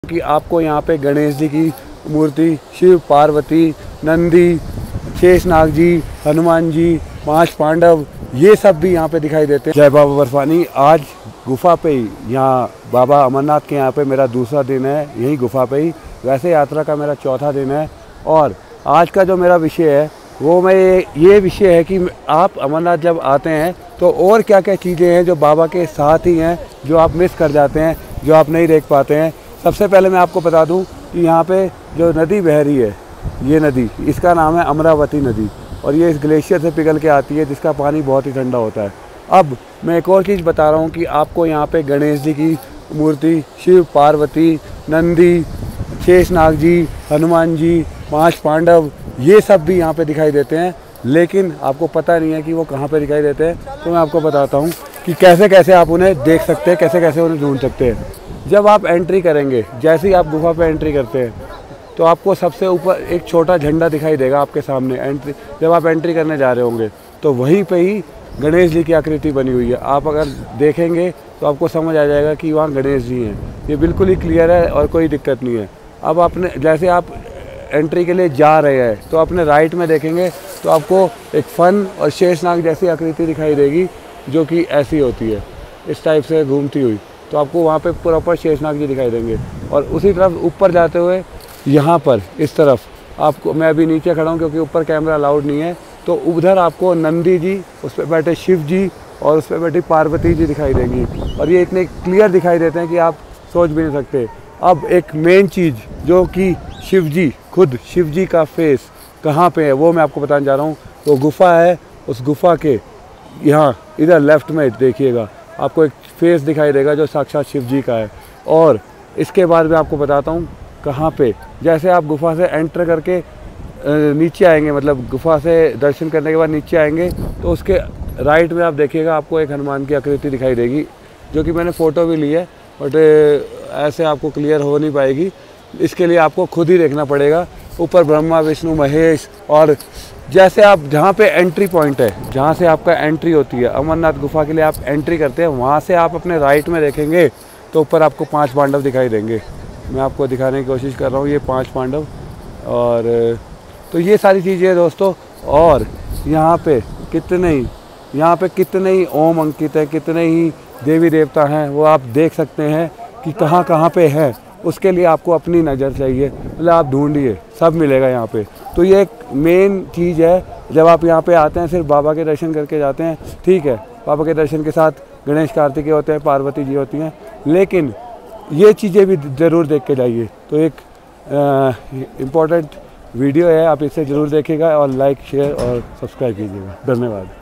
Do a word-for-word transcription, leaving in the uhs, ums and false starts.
कि आपको यहाँ पे गणेश जी की मूर्ति, शिव पार्वती, नंदी, शेषनाग जी, हनुमान जी, पांच पांडव, ये सब भी यहाँ पे दिखाई देते हैं। जय बाबा बर्फानी। आज गुफा पे ही, यहाँ बाबा अमरनाथ के यहाँ पे मेरा दूसरा दिन है, यही गुफा पे ही। वैसे यात्रा का मेरा चौथा दिन है और आज का जो मेरा विषय है वो मैं ये विषय है कि आप अमरनाथ जब आते हैं तो और क्या क्या चीज़ें हैं जो बाबा के साथ ही हैं, जो आप मिस कर जाते हैं, जो आप नहीं देख पाते हैं। सबसे पहले मैं आपको बता दूं कि यहाँ पे जो नदी बह रही है, ये नदी, इसका नाम है अमरावती नदी और ये इस ग्लेशियर से पिघल के आती है, जिसका पानी बहुत ही ठंडा होता है। अब मैं एक और चीज़ बता रहा हूँ कि आपको यहाँ पे गणेश जी की मूर्ति, शिव पार्वती, नंदी, शेषनाग जी, हनुमान जी, पांच पांडव, ये सब भी यहाँ पे दिखाई देते हैं, लेकिन आपको पता नहीं है कि वो कहाँ पे दिखाई देते हैं। तो मैं आपको बताता हूँ कि कैसे कैसे आप उन्हें देख सकते हैं, कैसे कैसे उन्हें ढूंढ सकते हैं। जब आप एंट्री करेंगे, जैसे ही आप गुफा पे एंट्री करते हैं तो आपको सबसे ऊपर एक छोटा झंडा दिखाई देगा आपके सामने। एंट्री जब आप एंट्री करने जा रहे होंगे तो वहीं पे ही गणेश जी की आकृति बनी हुई है। आप अगर देखेंगे तो आपको समझ आ जाएगा कि वहाँ गणेश जी हैं। ये बिल्कुल ही क्लियर है और कोई दिक्कत नहीं है। अब आपने जैसे आप एंट्री के लिए जा रहे हैं तो अपने राइट में देखेंगे तो आपको एक फन और शेषनाग जैसी आकृति दिखाई देगी, जो कि ऐसी होती है, इस टाइप से घूमती हुई। तो आपको वहाँ पे प्रॉपर शेषनाग जी दिखाई देंगे। और उसी तरफ ऊपर जाते हुए यहाँ पर इस तरफ आपको, मैं अभी नीचे खड़ा हूँ क्योंकि ऊपर कैमरा अलाउड नहीं है, तो उधर आपको नंदी जी, उस पर बैठे शिव जी और उस पर बैठी पार्वती जी दिखाई देंगी। और ये इतने क्लियर दिखाई देते हैं कि आप सोच भी नहीं सकते। अब एक मेन चीज़ जो कि शिव जी, खुद शिव जी का फेस कहाँ पे है वो मैं आपको बताने जा रहा हूँ। वो गुफा है, उस गुफा के यहाँ इधर लेफ्ट में देखिएगा, आपको एक फेस दिखाई देगा जो साक्षात शिव जी का है। और इसके बाद मैं आपको बताता हूँ कहाँ पे, जैसे आप गुफा से एंटर करके नीचे आएंगे, मतलब गुफा से दर्शन करने के बाद नीचे आएंगे तो उसके राइट में आप देखिएगा, आपको एक हनुमान की आकृति दिखाई देगी, जो कि मैंने फ़ोटो भी ली है, बट ऐसे आपको क्लियर हो नहीं पाएगी। इसके लिए आपको खुद ही देखना पड़ेगा। ऊपर ब्रह्मा विष्णु महेश, और जैसे आप जहाँ पे एंट्री पॉइंट है, जहाँ से आपका एंट्री होती है अमरनाथ गुफा के लिए, आप एंट्री करते हैं, वहाँ से आप अपने राइट में देखेंगे तो ऊपर आपको पांच पांडव दिखाई देंगे। मैं आपको दिखाने की कोशिश कर रहा हूँ, ये पांच पांडव। और तो ये सारी चीज़ें दोस्तों, और यहाँ पे कितने ही यहाँ पे कितने ही ओम अंकित है, कितने ही देवी देवता हैं, वो आप देख सकते हैं कि कहाँ कहाँ पे है। उसके लिए आपको अपनी नज़र चाहिए, मतलब आप ढूंढिए, सब मिलेगा यहाँ पे। तो ये एक मेन चीज़ है, जब आप यहाँ पे आते हैं सिर्फ बाबा के दर्शन करके जाते हैं, ठीक है, बाबा के दर्शन के साथ गणेश कार्तिकेय होते हैं, पार्वती जी होती हैं, लेकिन ये चीज़ें भी ज़रूर देख के जाइए। तो एक इम्पॉर्टेंट वीडियो है, आप इसे ज़रूर देखिएगा और लाइक शेयर और सब्सक्राइब कीजिएगा। धन्यवाद।